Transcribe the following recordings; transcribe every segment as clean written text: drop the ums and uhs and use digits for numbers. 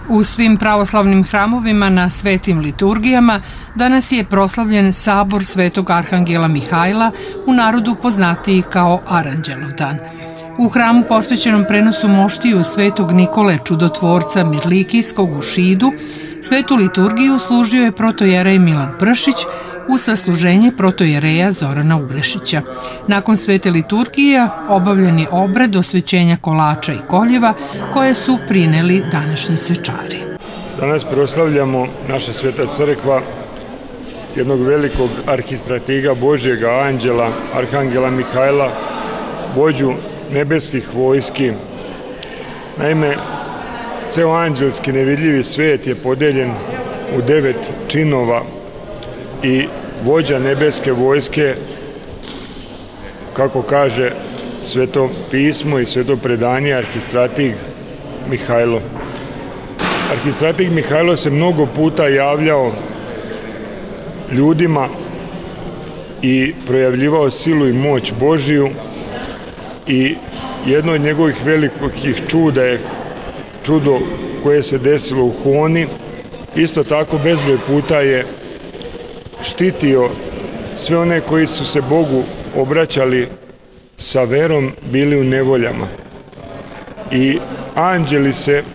U svim pravoslavnim hramovima na svetim liturgijama danas je proslavljen sabor Svetog Arhangela Mihajla, u narodu poznatiji kao Aranđelov dan. U hramu posvećenom prenosu moštiju Svetog Nikole Čudotvorca Mirlikijskog u Šidu, svetu liturgiju služio je protojerej Milan Pršić uz sasluženje protojereja Zorana Ugrešića. Nakon svete liturgije obavljen je obred osvećenja kolača i koljeva koje su prineli današnji svečari. Danas proslavljamo naša sveta crkva jednog velikog arhistratiga Božjega anđela, Arhangela Mihajla, vođu nebeskih vojski. Naime, ceo anđelski nevidljivi svet je podeljen u 9 činova i vođa nebeske vojske, kako kaže Sveto pismo i sveto predanje, arhistratig Mihajlo. Arhistratig Mihajlo se mnogo puta javljao ljudima i projavljivao silu i moć Božiju, i jedno od njegovih velikih čuda je čudo koje se desilo u Honi. Isto tako bezbroj puta je štitio sve one koji su se Bogu obraćali sa verom, bili u nevoljama. I anđeli se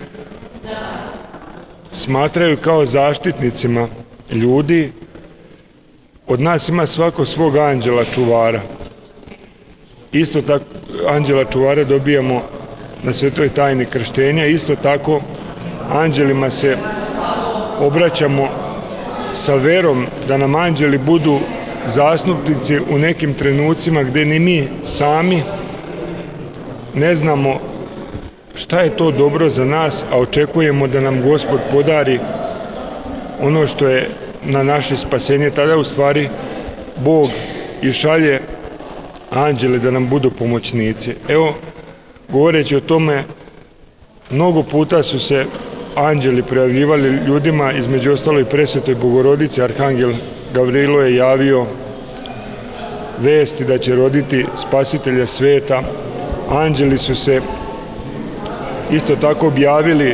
smatraju kao zaštitnicima ljudi. Od nas ima svako svog anđela čuvara. Isto tako anđela čuvara dobijamo na svetoj tajni krštenja. Isto tako anđelima se obraćamo sa verom da nam anđeli budu zastupnici u nekim trenucima gde ni mi sami ne znamo šta je to dobro za nas, a očekujemo da nam Gospod podari ono što je na naše spasenje. Tada u stvari Bog i šalje anđele da nam budu pomoćnici. Evo, govoreći o tome, mnogo puta su se anđeli projavljivali ljudima, između ostalo i presvetoj Bogorodici. Arhangel Gavrilo je javio vesti da će roditi spasitelja sveta. Anđeli su se isto tako objavili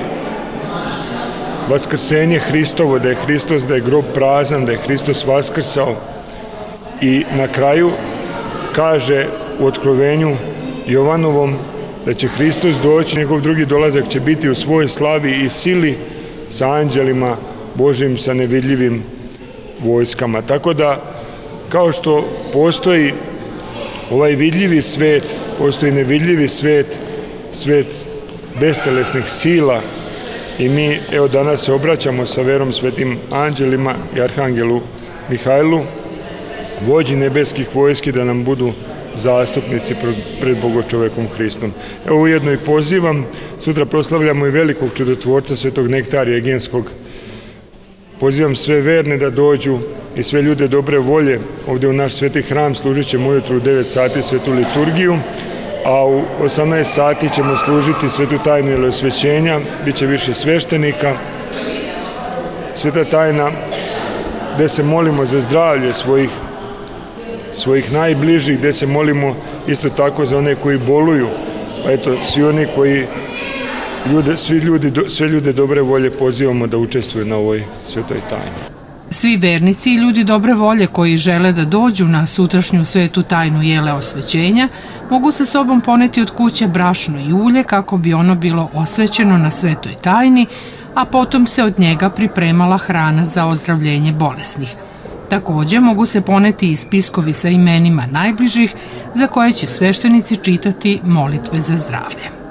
vaskrsenje Hristovo, da je Hristos, da je grob prazan, da je Hristos vaskrsao. I na kraju kaže u Otkrovenju Jovanovom da će Hristos doći, njegov drugi dolazak će biti u svojoj slavi i sili sa anđelima Božjim, sa nevidljivim vojskama. Tako da, kao što postoji ovaj vidljivi svet, postoji nevidljivi svet, svet bestelesnih sila, i mi evo danas se obraćamo sa verom svetim anđelima i Arhangelu Mihajlu, vođi nebeskih vojski, da nam budu zastupnici pred Bogočovekom Hristom. Evo ujedno i pozivam, sutra proslavljamo i velikog čudotvorca Svetog Nektarija Egenskog. Pozivam sve verne da dođu i sve ljude dobre volje ovdje u naš sveti hram. Služit ćemo ujutru u 9 sati svetu liturgiju, a u 18 sati ćemo služiti svetu tajnu ili osvećenja. Biće više sveštenika. Sveta tajna gde se molimo za zdravlje svojih najbližih, gde se molimo isto tako za one koji boluju. Pa eto, svi oni koji sve ljude dobre volje pozivamo da učestvuju na ovoj svetoj tajni. Svi vernici i ljudi dobre volje koji žele da dođu na sutrašnju svetu tajnu jele osvećenja mogu sa sobom poneti od kuće brašno i ulje kako bi ono bilo osvećeno na svetoj tajni, a potom se od njega pripremala hrana za ozdravljenje bolesnih. Takođe mogu se poneti i spiskovi sa imenima najbližih za koje će sveštenici čitati molitve za zdravlje.